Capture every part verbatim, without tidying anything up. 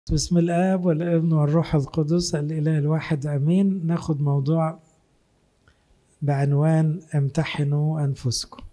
بسم الآب والابن والروح القدس الإله الواحد أمين. ناخد موضوع بعنوان امتحنوا أنفسكم.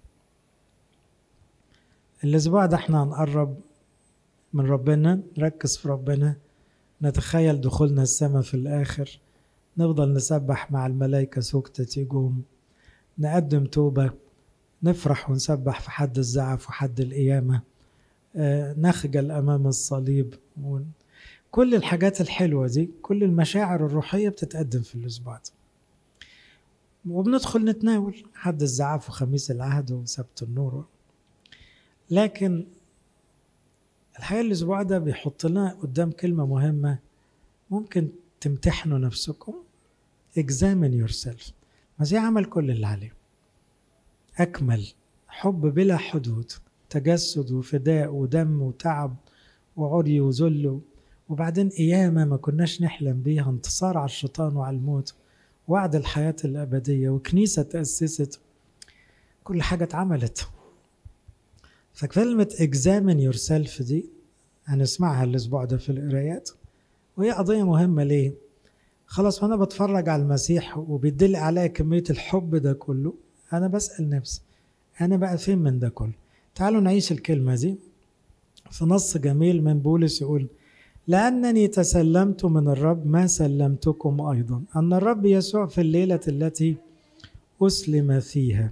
الأسبوع ده احنا هنقرب من ربنا، نركز في ربنا، نتخيل دخولنا السماء في الآخر، نفضل نسبح مع الملائكة سكتة يجوم، نقدم توبة، نفرح ونسبح في حد الزعف وحد القيامة، آه، نخجل أمام الصليب. كل الحاجات الحلوة دي، كل المشاعر الروحية بتتقدم في الأسبوع ده، وبندخل نتناول حد الزعف وخميس العهد وسبت النور. لكن الحقيقة الأسبوع ده بيحط لنا قدام كلمة مهمة، ممكن تمتحنوا نفسكم. examine yourself. المسيح عمل كل اللي عليه، أكمل حب بلا حدود، تجسد وفداء ودم وتعب وعري وذل، وبعدين قيامة ما كناش نحلم بيها، انتصار على الشيطان وعلى الموت، وعد الحياة الأبدية، وكنيسة تأسست، كل حاجة اتعملت. فكلمة examine yourself دي هنسمعها الأسبوع ده في القرايات، وهي قضية مهمة. ليه؟ خلاص وأنا بتفرج على المسيح وبيدل عليا كمية الحب ده كله، أنا بسأل نفسي أنا بقى فين من ده كله؟ تعالوا نعيش الكلمة دي في نص جميل من بولس، يقول: لأنني تسلمت من الرب ما سلمتكم أيضا، أن الرب يسوع في الليلة التي أسلم فيها،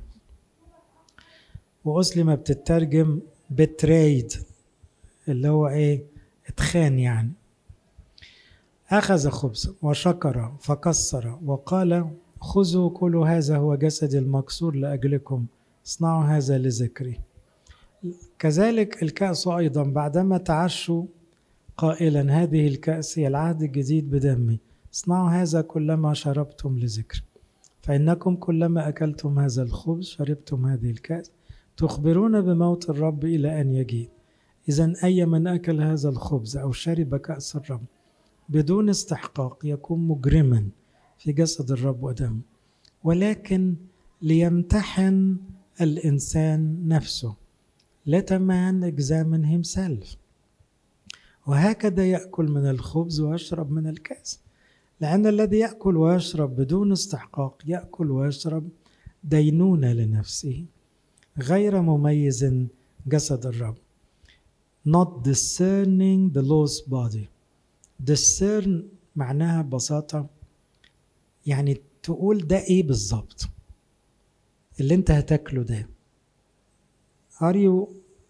وأسلم بتترجم betrayed، اللي هو إيه؟ اتخان يعني. أخذ خبزا وشكر فكسر وقال: خذوا كلوا، هذا هو جسدي المكسور لأجلكم، اصنعوا هذا لذكري. كذلك الكأس أيضا بعدما تعشوا قائلا: هذه الكأس هي العهد الجديد بدمي، اصنعوا هذا كلما شربتم لذكر، فإنكم كلما أكلتم هذا الخبز شربتم هذه الكأس تخبرون بموت الرب إلى أن يجيء. إذن أي من أكل هذا الخبز أو شرب كأس الرب بدون استحقاق يكون مجرما في جسد الرب ودمه، ولكن ليمتحن الإنسان نفسه. Let a man examine himself. وهكذا يأكل من الخبز ويشرب من الكأس، لأن الذي يأكل ويشرب بدون استحقاق يأكل ويشرب دينونة لنفسه، غير مميز جسد الرب. Not discerning the Lord's body. discern معناها ببساطة يعني تقول ده ايه بالظبط اللي انت هتاكله ده. Are you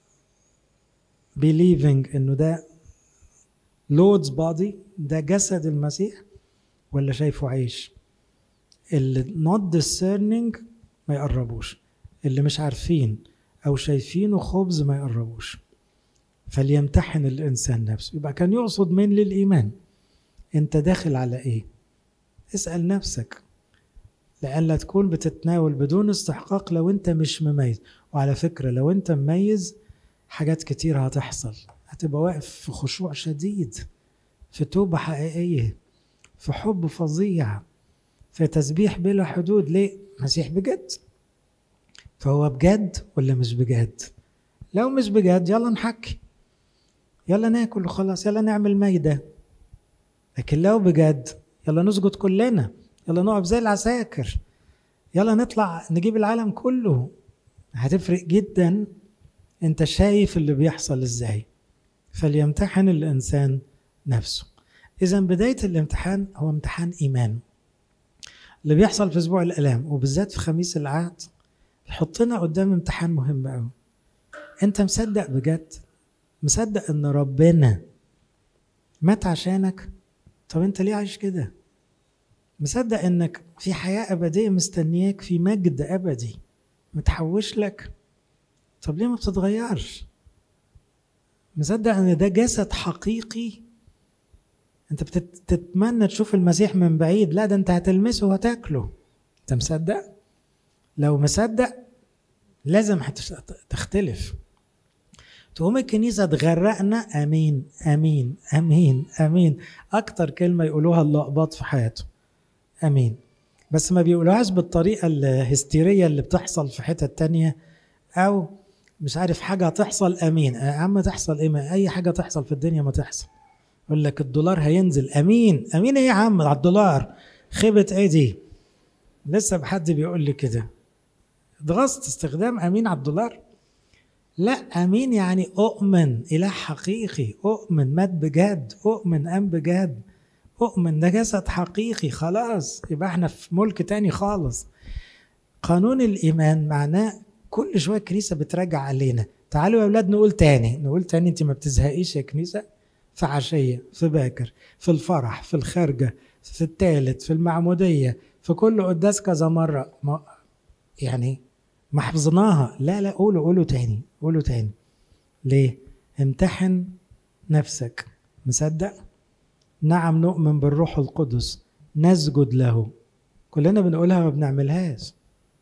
believing انه ده Lord's body، ده جسد المسيح، ولا شايفه عيش؟ اللي not discerning ما يقربوش، اللي مش عارفين او شايفينه خبز ما يقربوش. فليمتحن الانسان نفسه. يبقى كان يقصد من للايمان، انت داخل على ايه؟ اسأل نفسك، لألا تكون بتتناول بدون استحقاق لو انت مش مميز. وعلى فكرة لو انت مميز حاجات كتير هتحصل، هتبقى واقف في خشوع شديد، في توبة حقيقية، في حب فظيع، في تسبيح بلا حدود. ليه؟ مسيح بجد. فهو بجد ولا مش بجد؟ لو مش بجد يلا نحكي، يلا ناكل وخلاص، يلا نعمل مايدة. لكن لو بجد يلا نسجد كلنا، يلا نقف زي العساكر، يلا نطلع نجيب العالم كله. هتفرق جدا انت شايف اللي بيحصل ازاي. فليمتحن الانسان نفسه. اذا بداية الامتحان هو امتحان ايمان. اللي بيحصل في اسبوع الالام وبالذات في خميس العهد يحطنا قدام امتحان مهم قوي. انت مصدق بجد؟ مصدق ان ربنا مات عشانك؟ طب انت ليه عايش كده؟ مصدق انك في حياة ابدية مستنياك، في مجد ابدي متحوش لك؟ طب ليه ما بتتغيرش؟ مصدق ان ده جسد حقيقي انت بتتمنى تشوف المسيح من بعيد، لا ده انت هتلمسه وهتاكله. انت مصدق؟ لو مصدق لازم هتختلف. تقوم الكنيسة تغرقنا امين امين امين امين، اكتر كلمة يقولوها اللقباط في حياته امين، بس ما بيقولوهاش بالطريقة الهستيرية اللي بتحصل في حتة تانية، او مش عارف حاجة هتحصل امين. يا عم تحصل ايه؟ ما اي حاجة تحصل في الدنيا ما تحصل، يقول لك الدولار هينزل، امين امين ايه يا عم على الدولار، خيبه ايه دي؟ لسه بحد بيقول لي كده، اتغصت استخدام امين على الدولار. لا، امين يعني اؤمن اله حقيقي، اؤمن مات بجد، اؤمن قام بجد، اؤمن ده جسد حقيقي، خلاص يبقى احنا في ملك تاني خالص. قانون الايمان معناه كل شويه الكنيسه بتراجع علينا. تعالوا يا اولاد نقول تاني، نقول تاني، انت ما بتزهقيش يا كنيسه؟ في عشيه، في باكر، في الفرح، في الخارجه، في الثالث، في المعموديه، في كل قداس كذا مره، ما يعني ما حفظناها. لا لا، قولوا قولوا تاني، قولوا تاني. ليه؟ امتحن نفسك. مصدق؟ نعم نؤمن بالروح القدس نسجد له. كلنا بنقولها ما بنعملهاش،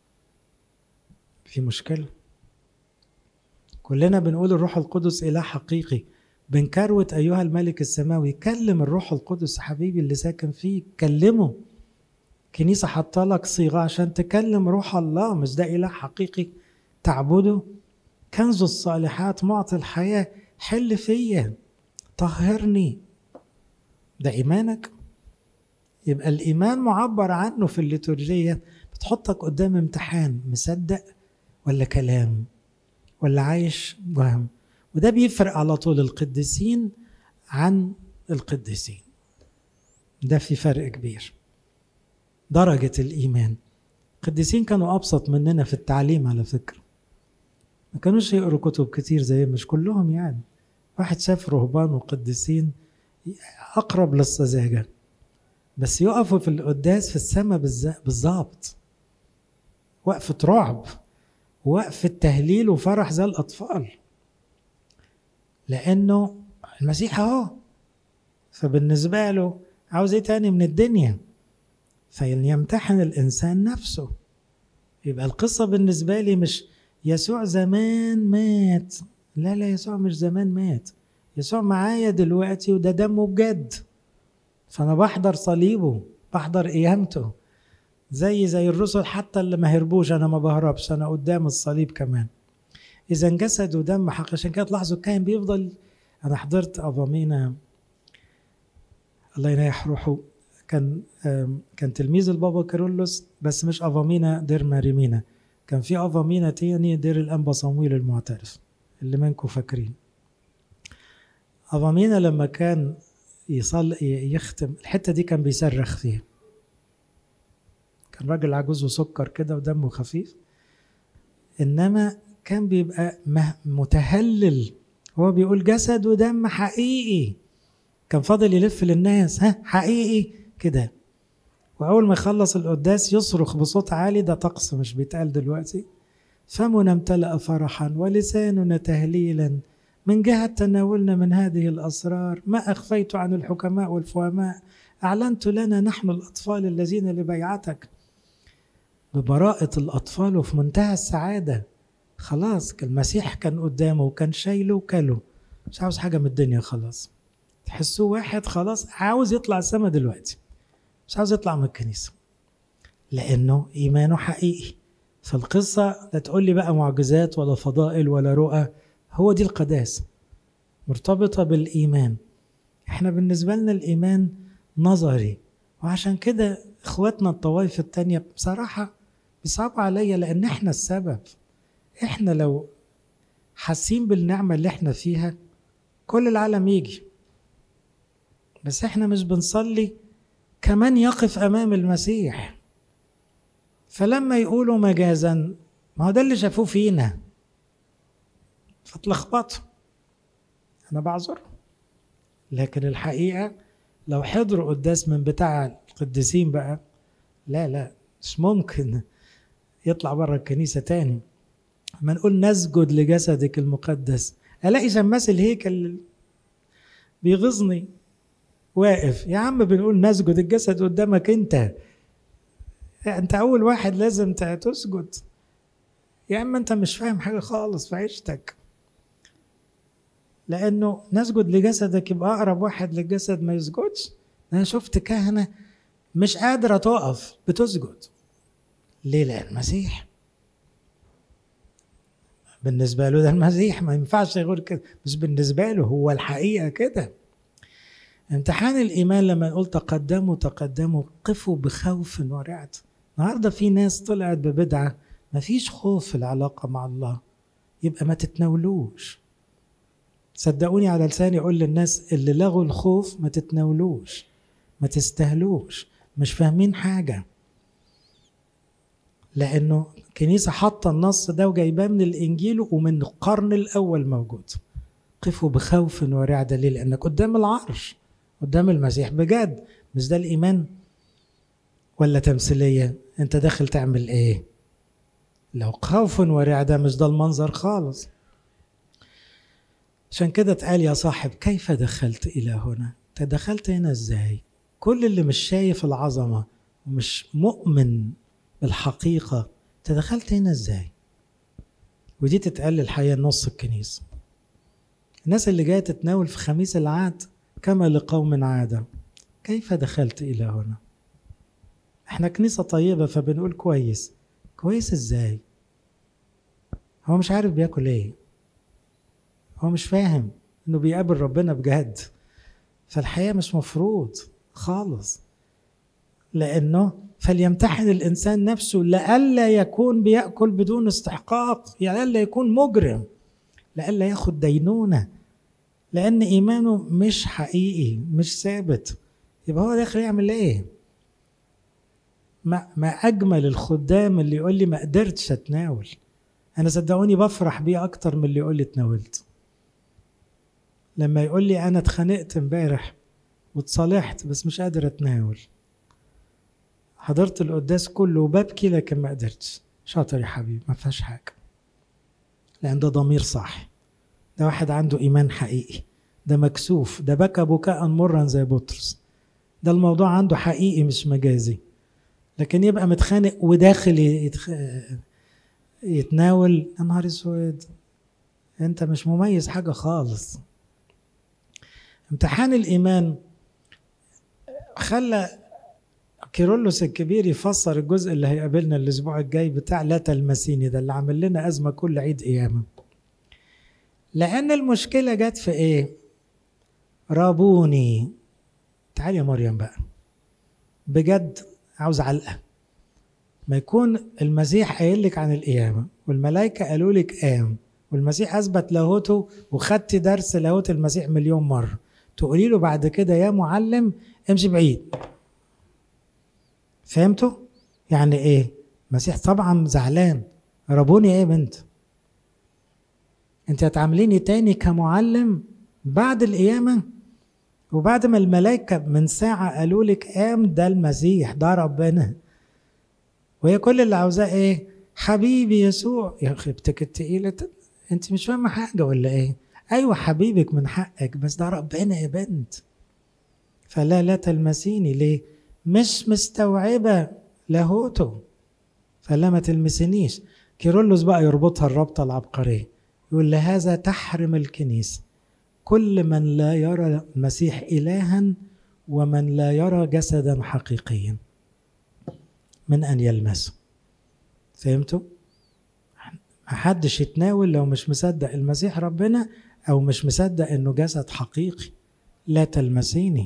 في مشكلة. كلنا بنقول الروح القدس إله حقيقي، بنكروت أيها الملك السماوي. كلم الروح القدس حبيبي اللي ساكن فيك، كلمه. كنيسة حاطه لك صيغة عشان تكلم روح الله، مش ده إله حقيقي تعبده؟ كنز الصالحات معطي الحياة، حل فيا، طهرني. ده إيمانك؟ يبقى الإيمان معبر عنه في الليتورجية، بتحطك قدام امتحان، مصدق ولا كلام ولا عايش وهم. وده بيفرق على طول القديسين عن القديسين، ده في فرق كبير. درجة الإيمان، القديسين كانوا أبسط مننا في التعليم على فكرة، ما كانوش يقروا كتب كتير زي، مش كلهم يعني. واحد شاف رهبان وقديسين أقرب للسذاجة، بس يقفوا في القداس في السماء بالظبط، وقفة رعب، وقفة تهليل وفرح زي الأطفال، لأنه المسيح أهو. فبالنسبة له عاوز إيه تاني من الدنيا؟ فيمتحن الإنسان نفسه. يبقى القصة بالنسبة لي مش يسوع زمان مات، لا لا، يسوع مش زمان مات، يسوع معايا دلوقتي وده دمه بجد. فأنا بحضر صليبه، بحضر قيامته، زي زي الرسل حتى اللي ما هربوش، أنا ما بهربش، أنا قدام الصليب كمان. إذا جسد ودم حق. عشان كده تلاحظوا كان بيفضل. أنا حضرت أفامينا الله يريح روحه، كان كان تلميذ البابا كيرلس، بس مش أفامينا دير ماريمينا، كان في أفامينا تاني دير الأنبا صمويل المعترف اللي منكم فاكرين. أفامينا لما كان يصل يختم الحتة دي كان بيصرخ فيها، كان راجل عجوز وسكر كده ودمه خفيف، إنما كان بيبقى متهلل، هو بيقول جسد ودم حقيقي. كان فاضل يلف للناس، ها حقيقي كده. وأول ما يخلص القداس يصرخ بصوت عالي، ده طقس مش بيتقال دلوقتي: فمنا امتلأ فرحا ولساننا تهليلا من جهة تناولنا من هذه الأسرار، ما أخفيت عن الحكماء والفهماء أعلنت لنا نحن الأطفال الذين لبيعتك. ببراءة الأطفال وفي منتهى السعادة. خلاص المسيح كان قدامه وكان شايله وكله، مش عاوز حاجة من الدنيا. خلاص تحسوه واحد خلاص عاوز يطلع السما دلوقتي، مش عاوز يطلع من الكنيسة، لأنه إيمانه حقيقي. فالقصة لا تقول لي بقى معجزات ولا فضائل ولا رؤى، هو دي القداسة مرتبطة بالإيمان. احنا بالنسبة لنا الإيمان نظري، وعشان كده اخواتنا الطوائف التانية بصراحة بيصعب عليا، لأن احنا السبب. احنا لو حاسين بالنعمة اللي احنا فيها كل العالم يجي، بس احنا مش بنصلي كمان يقف أمام المسيح. فلما يقولوا مجازا، ما هو ده اللي شافوه فينا، فتلخبطوا. أنا بعذر، لكن الحقيقة لو حضروا قداس من بتاع القديسين بقى، لا لا مش ممكن يطلع بره الكنيسة تاني. ما نقول نسجد لجسدك المقدس، ألاقي شماس الهيكل بيغزني واقف، يا عم بنقول نسجد، الجسد قدامك انت، انت اول واحد لازم تسجد. يا اما انت مش فاهم حاجة خالص في عيشتك، لانه نسجد لجسدك يبقى اقرب واحد للجسد ما يسجدش. انا شفت كهنة مش قادرة تقف بتسجد، ليه؟ لأن المسيح بالنسبة له ده المسيح، ما ينفعش يقول كده، مش بالنسبة له، هو الحقيقة كده. امتحان الإيمان لما نقول تقدموا تقدموا قفوا بخوف ورعد. النهارده في ناس طلعت ببدعة مفيش خوف في العلاقة مع الله، يبقى ما تتناولوش. صدقوني على لساني أقول للناس اللي لغوا الخوف ما تتناولوش، ما تستهلوش، مش فاهمين حاجة. لأنه كنيسة حاطة النص ده وجايباه من الإنجيل ومن القرن الأول موجود. قفوا بخوف ورعدة. ليه؟ لأنك قدام العرش، قدام المسيح بجد. مش ده الإيمان ولا تمثيلية؟ أنت داخل تعمل إيه؟ لو خوف ورعدة مش ده المنظر خالص. عشان كده اتقال يا صاحب كيف دخلت إلى هنا؟ أنت دخلت هنا إزاي؟ كل اللي مش شايف العظمة ومش مؤمن بالحقيقة، أنت دخلت هنا إزاي؟ ودي تتقال الحقيقة نص الكنيسة. الناس اللي جاية تتناول في خميس العهد كما لقوم عادة، كيف دخلت إلى هنا؟ احنا كنيسة طيبة فبنقول كويس. كويس ازاي؟ هو مش عارف بياكل ايه، هو مش فاهم انه بيقابل ربنا بجد. فالحقيقة مش مفروض خالص، لانه فليمتحن الانسان نفسه لئلا يكون بيأكل بدون استحقاق، لئلا يكون مجرم، لئلا ياخد دينونة، لان ايمانه مش حقيقي مش ثابت. يبقى هو داخل يعمل ايه؟ ما, ما أجمل الخدام اللي يقول لي ما قدرتش أتناول. أنا صدقوني بفرح بيه أكتر من اللي يقول لي اتناولت. لما يقول لي أنا اتخانقت امبارح واتصالحت بس مش قادر أتناول، حضرت القداس كله وببكي لكن ما قدرتش. شاطر يا حبيبي، ما فيهاش حاجة، لأن ده ضمير صح، ده واحد عنده إيمان حقيقي، ده مكسوف، ده بكى بكاء مرا زي بطرس، ده الموضوع عنده حقيقي مش مجازي. لكن يبقى متخانق وداخل يتخ... يتناول، يا نهار اسود، انت مش مميز حاجة خالص. امتحان الإيمان خلى كيرلس الكبير يفسر الجزء اللي هيقابلنا الأسبوع الجاي بتاع لا تلمسيني، ده اللي عمل لنا أزمة كل عيد قيامة. لأن المشكلة جت في إيه؟ رابوني. تعالي يا مريم بقى، بجد عاوز علقة. ما يكون المسيح قايل لك عن القيامة والملائكة قالوا لك قام والمسيح أثبت لاهوته وخدت درس لاهوت المسيح مليون مرة، تقولي له بعد كده يا معلم امشي بعيد. فهمتوا؟ يعني ايه؟ المسيح طبعا زعلان. ربوني ايه يا بنت؟ انت هتعامليني تاني كمعلم بعد القيامة وبعد ما الملائكة من ساعة قالوا لك قام؟ ده المسيح، ده ربنا، وهي كل اللي عاوزاه ايه؟ حبيبي يسوع. يا اخي بتك التقيلة، انت مش فاهمة حاجة ولا ايه؟ ايوه حبيبك من حقك، بس ده ربنا يا بنت. فلا لا تلمسيني. ليه؟ مش مستوعبة لاهوته، فلا ما تلمسنيش. كيرلس بقى يربطها الربطة العبقرية، يقول لهذا تحرم الكنيسة كل من لا يرى المسيح إلها ومن لا يرى جسدا حقيقيا من أن يلمسه. فهمتوا؟ محدش يتناول لو مش مصدق المسيح ربنا أو مش مصدق أنه جسد حقيقي. لا تلمسيني.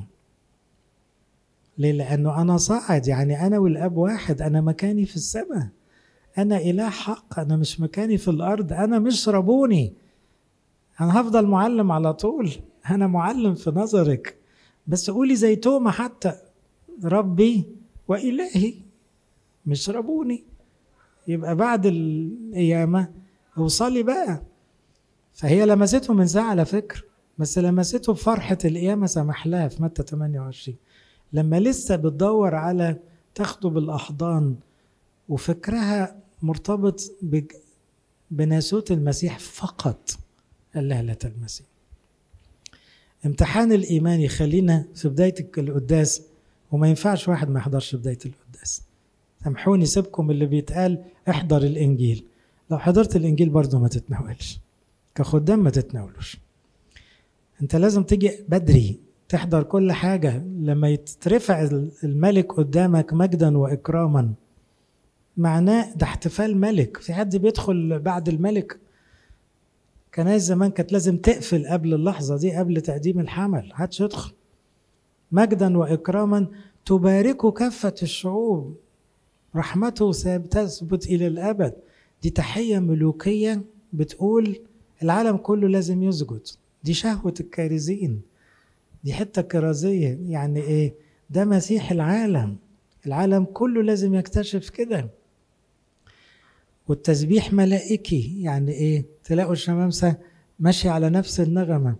ليه؟ لأنه أنا صاعد، يعني أنا والأب واحد، أنا مكاني في السماء، أنا إله حق، أنا مش مكاني في الأرض، أنا مش ربوني، أنا هفضل معلم على طول، أنا معلم في نظرك، بس قولي زي توما حتى ربي وإلهي مش ربوني. يبقى بعد القيامة اوصلي بقى. فهي لمسته من ساعة على فكرة، بس لمسته بفرحة القيامة سمح لها في متى ثمانية وعشرين، لما لسه بتدور على تاخده بالأحضان وفكرها مرتبط بناسوت المسيح فقط. قال لها لا تلمسي. امتحان الإيمان يخلينا في بداية القداس، وما ينفعش واحد ما يحضرش بداية القداس. سامحوني سيبكم اللي بيتقال احضر الإنجيل، لو حضرت الإنجيل برضو ما تتناولش، كخدام ما تتناولوش. انت لازم تيجي بدري تحضر كل حاجة. لما يترفع الملك قدامك مجدا وإكراما، معناه ده احتفال ملك. في حد بيدخل بعد الملك؟ كنايس زمان كانت لازم تقفل قبل اللحظة دي، قبل تقديم الحمل، محدش يدخل. مجدا وإكراما تبارك كافة الشعوب، رحمته تثبت إلى الأبد. دي تحية ملوكية بتقول العالم كله لازم يسجد. دي شهوة الكارزين، دي حتة كرازية. يعني إيه؟ ده مسيح العالم، العالم كله لازم يكتشف كده. والتسبيح ملائكي، يعني إيه؟ تلاقوا الشمامسة ماشي على نفس النغمة.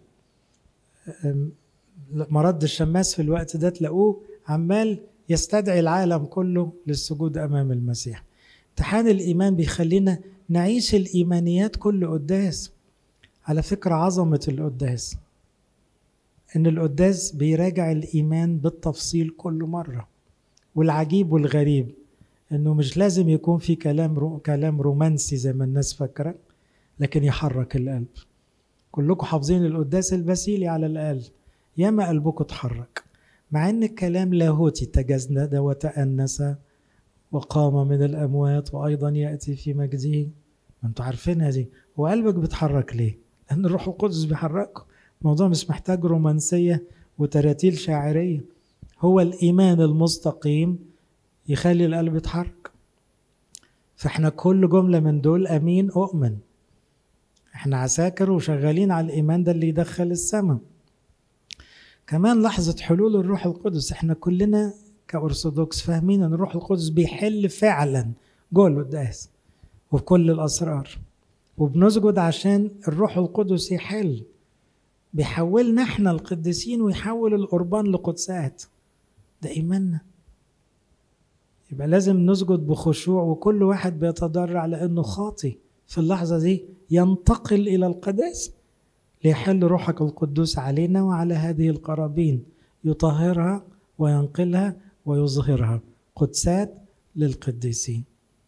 مرد الشماس في الوقت ده تلاقوه عمال يستدعي العالم كله للسجود أمام المسيح. امتحان الإيمان بيخلينا نعيش الإيمانيات كل قداس. على فكرة عظمة القداس إن القداس بيراجع الإيمان بالتفصيل كل مرة. والعجيب والغريب إنه مش لازم يكون في كلام رو كلام رومانسي زي ما الناس فاكرة، لكن يحرك القلب. كلكم حافظين القداس الباسيلي على الأقل، ياما قلبكم اتحرك مع إن الكلام لاهوتي، تجسد وتأنس وقام من الأموات وأيضا يأتي في مجده. ما انتوا عارفينها دي. وقلبك بيتحرك ليه؟ لأن الروح القدس بيحركه. الموضوع مش محتاج رومانسية وتراتيل شاعرية، هو الإيمان المستقيم يخلي القلب يتحرك. فإحنا كل جملة من دول أمين أؤمن، إحنا عساكر وشغالين على الإيمان ده اللي يدخل السماء. كمان لحظة حلول الروح القدس، إحنا كلنا كأرثوذكس فاهمين أن الروح القدس بيحل فعلا جوه القداس وبكل الأسرار، وبنسجد عشان الروح القدس يحل. بيحولنا احنا القديسين ويحول القربان لقدسات. ده إيماننا. يبقى لازم نسجد بخشوع، وكل واحد بيتضرع لأنه خاطي في اللحظة دي ينتقل إلى القداس ليحل روحك القدوس علينا وعلى هذه القرابين، يطهرها وينقلها ويظهرها قدسات للقديسين.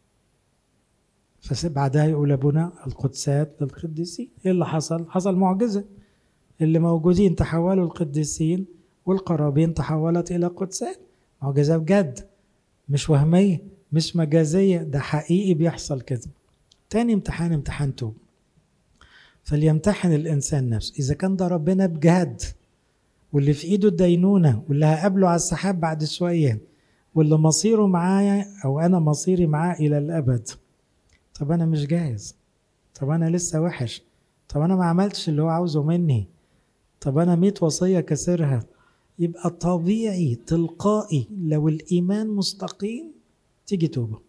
فبعدها يقول أبونا القدسات للقديسين. إيه اللي حصل؟ حصل معجزة. اللي موجودين تحولوا القديسين والقرابين تحولت إلى قدسات. معجزة بجد، مش وهمية، مش مجازية، ده حقيقي بيحصل كده. تاني امتحان امتحان توب. فليمتحن الإنسان نفسه إذا كان ده ربنا بجد، واللي في إيده الدينونة، واللي هقابله على السحاب بعد شوية، واللي مصيره معايا أو أنا مصيري معاه إلى الأبد. طب أنا مش جاهز، طب أنا لسه وحش، طب أنا ما عملتش اللي هو عاوزه مني، طب أنا ميت وصية كسرها. يبقى طبيعي تلقائي لو الإيمان مستقيم تيجي توبة.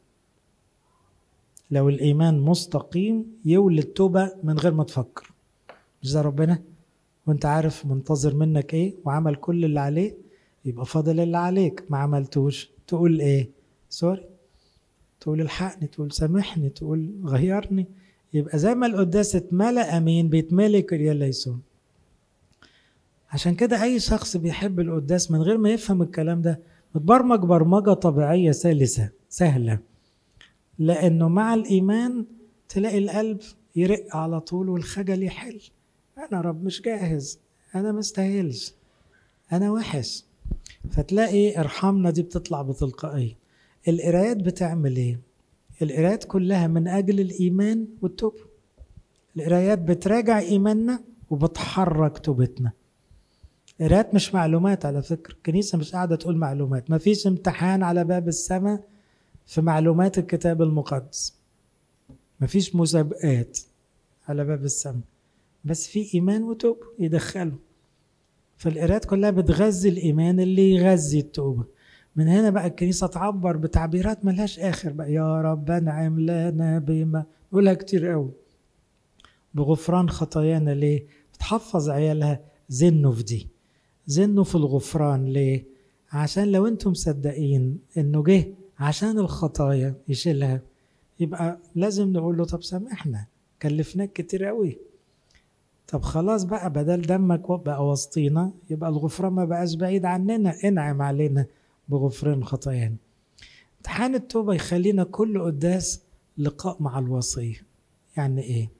لو الإيمان مستقيم يولد توبة من غير ما تفكر. مش ده ربنا وانت عارف منتظر منك ايه وعمل كل اللي عليه، يبقى فاضل اللي عليك ما عملتوش. تقول ايه؟ سوري، تقول الحقني، تقول سامحني، تقول غيرني. يبقى زي ما القداس اتملأ امين بيتملي كريا ليسون. عشان كده اي شخص بيحب القداس من غير ما يفهم الكلام ده متبرمج برمجة طبيعية سلسة سهلة، لانه مع الايمان تلاقي القلب يرق على طول والخجل يحل. انا رب مش جاهز، انا مستاهلش، انا وحش. فتلاقي ارحمنا دي بتطلع بتلقائية. القرايات بتعمل ايه؟ القرايات كلها من اجل الايمان والتوبة. القرايات بتراجع ايماننا وبتحرك توبتنا. قراءات مش معلومات على فكرة، الكنيسة مش قاعدة تقول معلومات. ما فيش امتحان على باب السماء في معلومات الكتاب المقدس، ما فيش مسابقات على باب السماء، بس في إيمان وتوبة يدخله. فالقراءات كلها بتغذي الإيمان اللي يغذي التوبة. من هنا بقى الكنيسة تعبر بتعبيرات ملهاش آخر بقى. يا رب انعم لنا بما، نقولها كتير قوي، بغفران خطايانا. ليه؟ بتحفظ عيالها زنوا في دي، زنوا في الغفران. ليه؟ عشان لو انتم مصدقين انه جه عشان الخطايا يشيلها، يبقى لازم نقول له طب سامحنا، كلفناك كتير قوي، طب خلاص بقى بدل دمك بقى وسطينا، يبقى الغفران ما بقاش بعيد عننا، انعم علينا بغفران خطايانا. امتحان التوبة يخلينا كل قداس لقاء مع الوصية. يعني ايه؟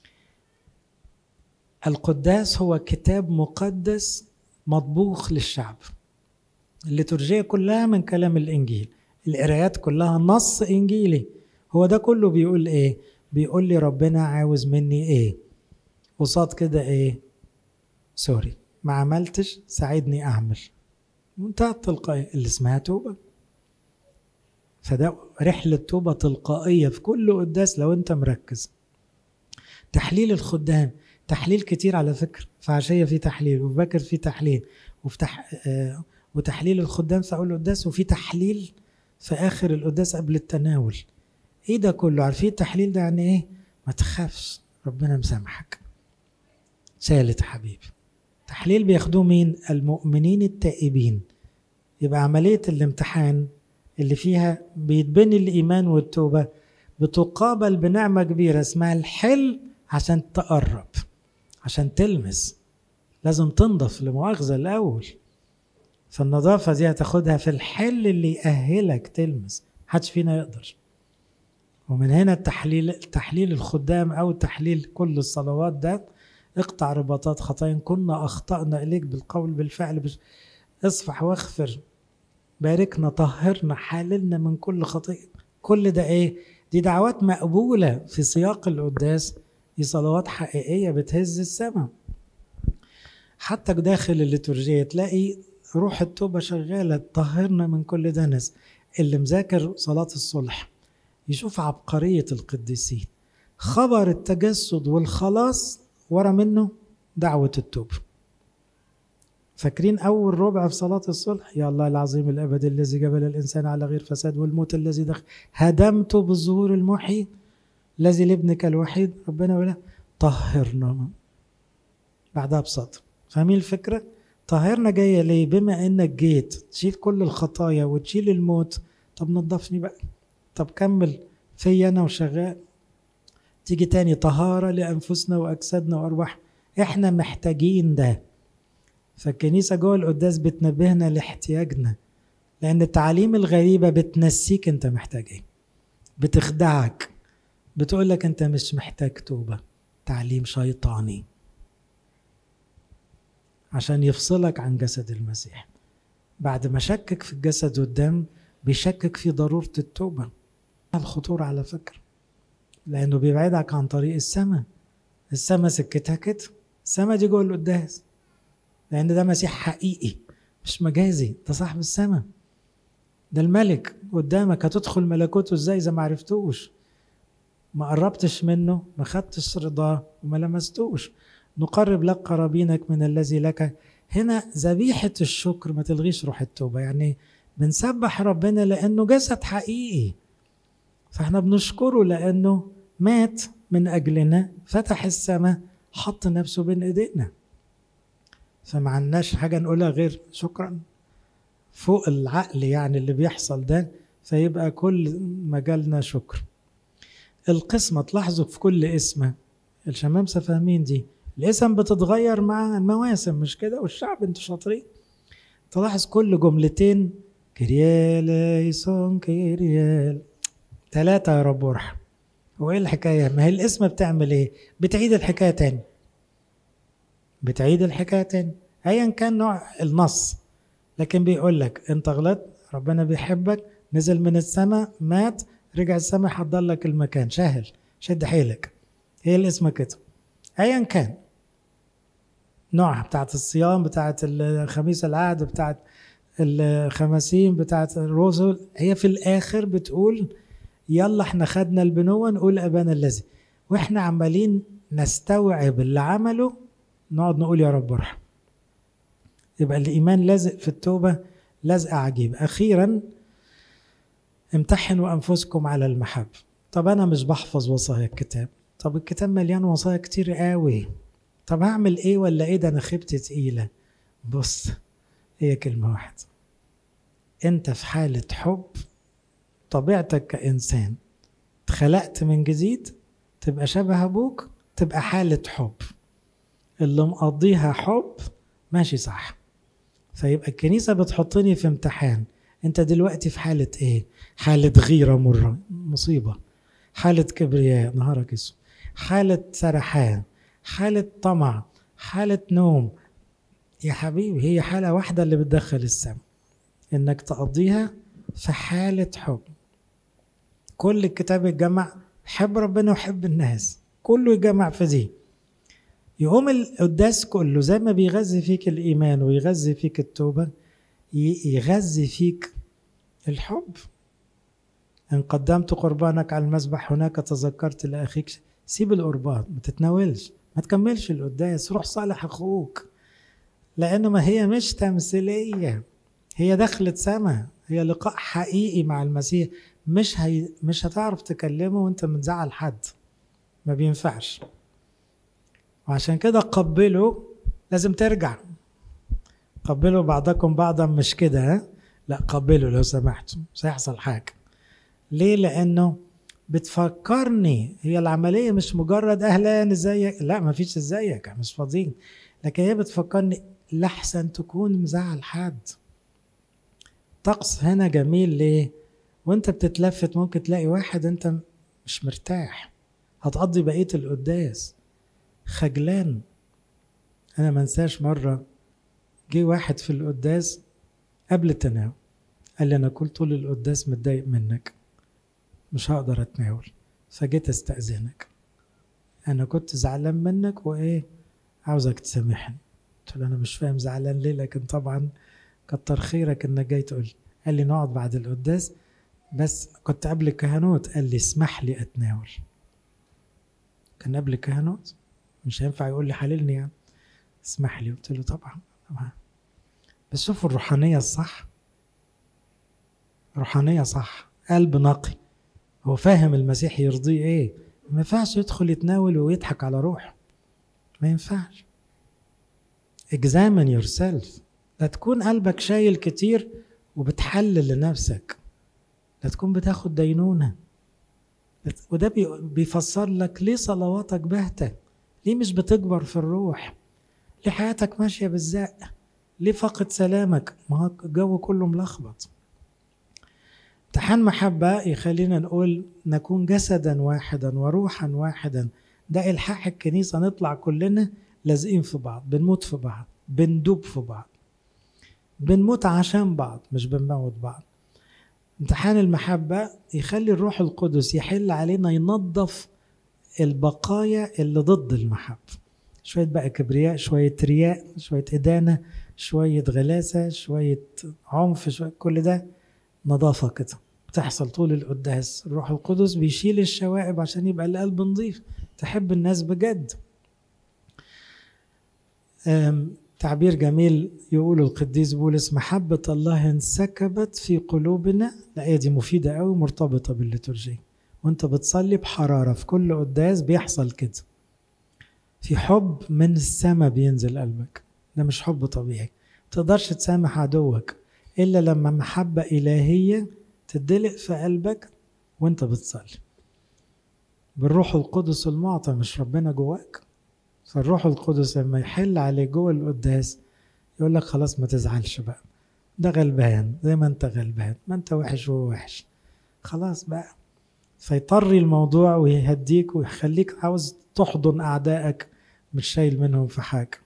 القداس هو كتاب مقدس مطبوخ للشعب. الليتورجية كلها من كلام الإنجيل، القرايات كلها نص إنجيلي. هو ده كله بيقول إيه؟ بيقول لي ربنا عاوز مني إيه؟ قصاد كده إيه؟ سوري ما عملتش، ساعدني أعمل. منتهى التلقائية اللي اسمها توبة. فده رحلة توبة تلقائية في كل قداس لو انت مركز. تحليل الخدام، تحليل كتير على فكرة، في عشية في تحليل، وفي باكر في تحليل، وفي تح... آه وتحليل الخدام في أول القداس، وفي تحليل في آخر القداس قبل التناول. ايه ده كله؟ عارفين التحليل ده يعني ايه؟ ما تخافش، ربنا مسامحك، ثالث حبيبي. تحليل بياخدوه مين؟ المؤمنين التائبين. يبقى عملية الامتحان اللي فيها بيتبني الإيمان والتوبة بتقابل بنعمة كبيرة اسمها الحل، عشان تقرب، عشان تلمس، لازم تنضف لمؤاخذة الأول. فالنظافة دي هتاخدها في الحل اللي يأهلك تلمس، محدش فينا يقدر. ومن هنا التحليل، تحليل الخدام أو تحليل كل الصلوات ده، اقطع رباطات خطايا كنا أخطأنا إليك بالقول بالفعل بش... اصفح واغفر، باركنا، طهرنا، حللنا من كل خطيئة. كل ده ايه؟ دي دعوات مقبولة في سياق القداس، دي صلوات حقيقية بتهز السماء. حتى داخل الليتورجية تلاقي روح التوبة شغالة، طهرنا من كل دنس. اللي مذاكر صلاة الصلح يشوف عبقرية القديسين، خبر التجسد والخلاص ورا منه دعوة التوبة. فاكرين أول ربع في صلاة الصلح؟ يا الله العظيم الأبد الذي جبل الإنسان على غير فساد، والموت الذي دخل هدمته بالظهور المحيي الذي لابنك الوحيد ربنا ولا طهرنا. بعدها بسطر. فاهمين الفكرة؟ طهرنا جاية ليه؟ بما إنك جيت تشيل كل الخطايا وتشيل الموت، طب نضفني بقى، طب كمل في أنا وشغال. تيجي تاني طهارة لأنفسنا وأجسادنا وأرواح، إحنا محتاجين ده. فالكنيسة جوه القداس بتنبهنا لاحتياجنا، لأن التعاليم الغريبة بتنسيك أنت محتاج إيه، بتخدعك، بتقولك أنت مش محتاج توبة. تعليم شيطاني عشان يفصلك عن جسد المسيح. بعد ما شكك في الجسد والدم بيشكك في ضرورة التوبة. الخطورة على فكرة، لأنه بيبعدك عن طريق السماء. السماء سكتها كده، السماء دي جوه القداس، لأن ده مسيح حقيقي مش مجازي، ده صاحب السماء، ده الملك قدامك. هتدخل ملكوته ازاي إذا ما عرفتوش، ما قربتش منه، ما خدتش رضاه وما لمستوش؟ نقرب لك قرابينك من الذي لك. هنا ذبيحة الشكر ما تلغيش روح التوبة. يعني بنسبح ربنا لأنه جسد حقيقي، فاحنا بنشكره لأنه مات من أجلنا، فتح السماء، حط نفسه بين إيدينا. فما عندناش حاجة نقولها غير شكرا، فوق العقل يعني اللي بيحصل ده. فيبقى كل مجالنا شكر. القسمة تلاحظوا في كل اسمة، الشمامسة فاهمين دي، الاسم بتتغير مع المواسم مش كده؟ والشعب انتوا شاطرين. تلاحظ كل جملتين كريال يسون كريال، ثلاثة يا رب ارحم. هو ايه الحكاية؟ ما هي الاسم بتعمل ايه؟ بتعيد الحكاية تاني، بتعيد الحكاية تاني ايا كان نوع النص، لكن بيقول لك انت غلط، ربنا بيحبك، نزل من السماء، مات، رجع السماء، حضر لك المكان، شاهل، شد حيلك. هي الاسم كده ايا كان نوعها، بتاعت الصيام، بتاعت الخميس العهد، بتاعت الخمسين، بتاعت الرسل، هي في الاخر بتقول يلا احنا خدنا البنوة نقول ابانا الذي، واحنا عمالين نستوعب اللي عمله نقعد نقول يا رب ارحم. يبقى الإيمان لازق في التوبة لازقة عجيب. أخيرا امتحنوا أنفسكم على المحبة. طب أنا مش بحفظ وصايا الكتاب، طب الكتاب مليان وصايا كتير قوي، طب هعمل إيه ولا إيه؟ ده أنا خيبتي تقيلة. بص، هي كلمة واحدة، أنت في حالة حب، طبيعتك كإنسان اتخلقت من جديد، تبقى شبه أبوك، تبقى حالة حب، اللي مقضيها حب ماشي صح. فيبقى الكنيسة بتحطني في امتحان، انت دلوقتي في حالة ايه؟ حالة غيرة مرة، مصيبة، حالة كبرياء، نهارك اسود، حالة سرحان، حالة طمع، حالة نوم. يا حبيبي هي حالة واحدة اللي بتدخل السم، انك تقضيها في حالة حب. كل الكتاب يتجمع حب ربنا وحب الناس، كله يتجمع في دي. يقوم القداس كله زي ما بيغذي فيك الإيمان ويغذي فيك التوبة، يغذي فيك الحب. إن قدمت قربانك على المذبح هناك تذكرت لأخيك. سيب القربان، ما تتناولش، ما تكملش القداس، روح صالح أخوك، لأنه ما هي مش تمثيلية، هي دخلت سما، هي لقاء حقيقي مع المسيح. مش هي مش هتعرف تكلمه وانت متزعل حد، ما بينفعش. وعشان كده قبله، لازم ترجع قبلوا بعضكم بعضا، مش كده ها؟ لا، قبلوا لو سمحتوا، مش هيحصل حاجة. ليه؟ لأنه بتفكرني، هي العملية مش مجرد أهلا ازيك، لا ما فيش ازيك، مش فاضيين، لكن هي بتفكرني لحسن تكون مزعل حد. طقس هنا جميل. ليه؟ وانت بتتلفت ممكن تلاقي واحد انت مش مرتاح، هتقضي بقية القداس خجلان. انا منساش مرة جه واحد في القداس قبل التناول، قال لي انا كل طول القداس متضايق منك، مش هقدر اتناول، فجيت استأذنك، انا كنت زعلان منك وايه عاوزك تسامحني. قلت له انا مش فاهم زعلان ليه، لكن طبعا كتر خيرك انك جاي تقول. قال لي نقعد بعد القداس، بس كنت قبل الكهنوت، قال لي اسمح لي اتناول. كان قبل الكهنوت، مش هينفع يقول لي حللني يعني، اسمح لي. قلت له طبعا. بس شوفوا الروحانية الصح، روحانية صح، قلب نقي، هو فاهم المسيح يرضيه ايه. ما ينفعش يدخل يتناول ويضحك على روحه، ما ينفعش. examine yourself، لا تكون قلبك شايل كتير وبتحلل لنفسك، لا تكون بتاخد دينونة. وده بيفسر لك ليه صلواتك باهتة، ليه مش بتكبر في الروح، ليه حياتك ماشية بالزق، ليه فقد سلامك، ما هو الجو كله ملخبط. امتحان محبة يخلينا نقول نكون جسدا واحدا وروحا واحدا. ده إلحاح الكنيسة، نطلع كلنا لازقين في بعض، بنموت في بعض، بندوب في بعض، بنموت عشان بعض مش بنموت بعض. امتحان المحبة يخلي الروح القدس يحل علينا، ينظف البقايا اللي ضد المحبة، شوية بقى كبرياء، شوية رياء، شوية إدانة، شوية غلاسة، شوية عنف، شوية كل ده نظافة كده بتحصل طول القداس. الروح القدس بيشيل الشوائب عشان يبقى القلب نظيف، تحب الناس بجد. تعبير جميل يقول القديس بولس: محبة الله انسكبت في قلوبنا. الآية دي مفيدة قوي، مرتبطة بالليتورجية. وانت بتصلي بحرارة في كل قداس بيحصل كده، في حب من السماء بينزل قلبك. ده مش حب طبيعي، متقدرش تسامح عدوك إلا لما محبة إلهية تدلق في قلبك وانت بتصلي بالروح القدس المعطى، مش ربنا جواك. فالروح القدس لما يحل عليك جوه القداس يقول لك خلاص ما تزعلش بقى، ده غلبان زي ما انت غلبان، ما انت وحش وهو وحش، خلاص بقى. فيطري الموضوع ويهديك ويخليك عاوز تحضن أعدائك، مش شايل منهم في حاجة.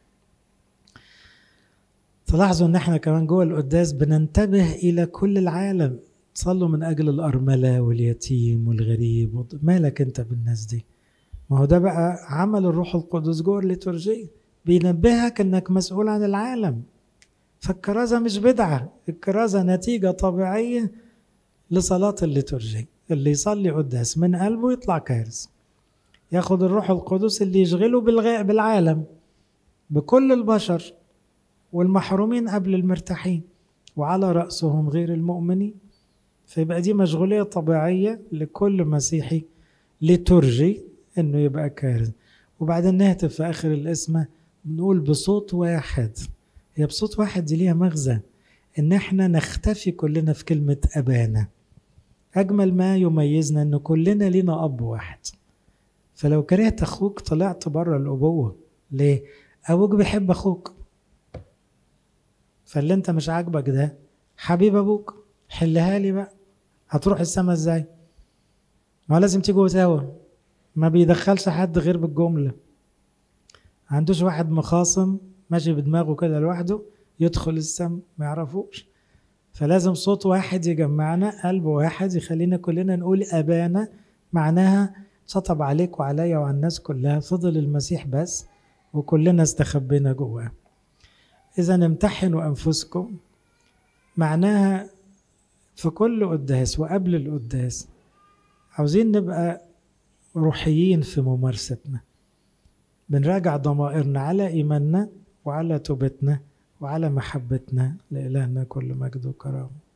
تلاحظوا ان احنا كمان جوه القداس بننتبه الى كل العالم. صلوا من اجل الارملة واليتيم والغريب. مالك انت بالناس دي؟ ما هو ده بقى عمل الروح القدس جوه الليتورجية، بينبهك انك مسؤول عن العالم. فالكرازة مش بدعة، الكرازة نتيجة طبيعية لصلاة الليتورجية. اللي يصلي قداس من قلبه يطلع كارث، ياخد الروح القدس اللي يشغله بالعالم، بكل البشر والمحرومين قبل المرتاحين، وعلى رأسهم غير المؤمنين. فيبقى دي مشغولية طبيعية لكل مسيحي ليتورجي انه يبقى كارث. وبعدين نهتف في اخر القسمة بنقول بصوت واحد. هي بصوت واحد دي ليها مغزى، ان احنا نختفي كلنا في كلمة ابانا. اجمل ما يميزنا ان كلنا لينا اب واحد. فلو كرهت اخوك طلعت بره الابوة. ليه؟ ابوك بيحب اخوك، فاللي انت مش عاجبك ده حبيب ابوك، حلها لي بقى. هتروح السما ازاي؟ ما لازم تيجوا سوا، ما بيدخلش حد غير بالجملة. عندوش واحد مخاصم ماشي بدماغه كده لوحده يدخل السما، ما يعرفوش. فلازم صوت واحد يجمعنا، قلب واحد يخلينا كلنا نقول أبانا. معناها شطب عليك وعليا وعلى الناس كلها، فضل المسيح بس وكلنا استخبينا جواه. إذا امتحنوا أنفسكم معناها في كل قداس وقبل القداس عاوزين نبقى روحيين في ممارستنا، بنراجع ضمائرنا على إيماننا وعلى توبتنا وعلى محبتنا. لإلهنا كل مجد وكرامة.